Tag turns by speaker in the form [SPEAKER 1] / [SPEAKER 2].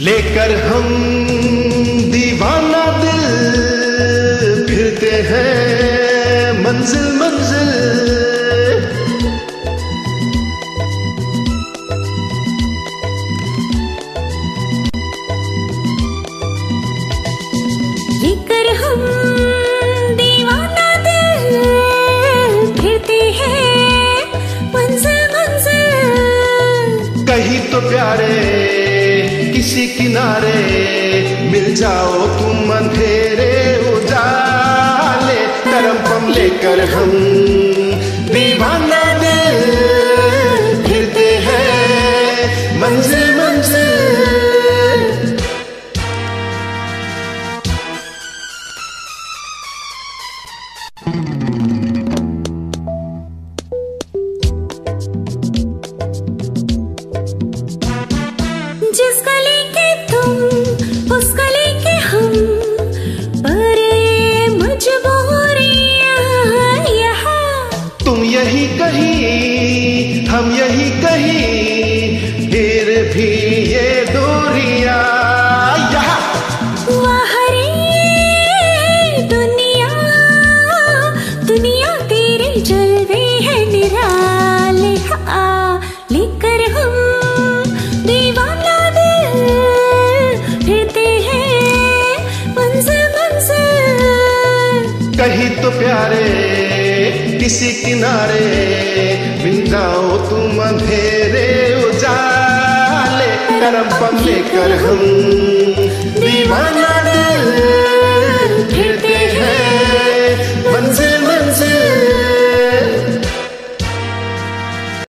[SPEAKER 1] लेकर हम दीवाना दिल फिरते हैं मंजिल मंजिल।
[SPEAKER 2] लेकर हम दीवाना दिल फिरते हैं मंजिल मंजिल।
[SPEAKER 1] कहीं तो प्यारे किसी किनारे मिल जाओ तुम अंधेरे उजाले। तरफ लेकर हम दीवाना दिल फिरते हैं मंजिल मंजिल।
[SPEAKER 2] जिस गली के तुम उस गली के हम, पर ये मजबूरियां यहाँ।
[SPEAKER 1] तुम यही कहीं हम यही कहीं, फिर भी ये दूरियां यहाँ।
[SPEAKER 2] वाह रे दुनिया, दुनिया तेरे जलवे हैं निराले। हाँ, लेकर हम दीवाना दिल फिरते हैं मंजिल मंजिल।
[SPEAKER 1] कहीं तो प्यारे किसी किनारे मिल जाओ तुम अंधेरे उजाले। तरफ लेकर हम दीवाना दिल फिरते हैं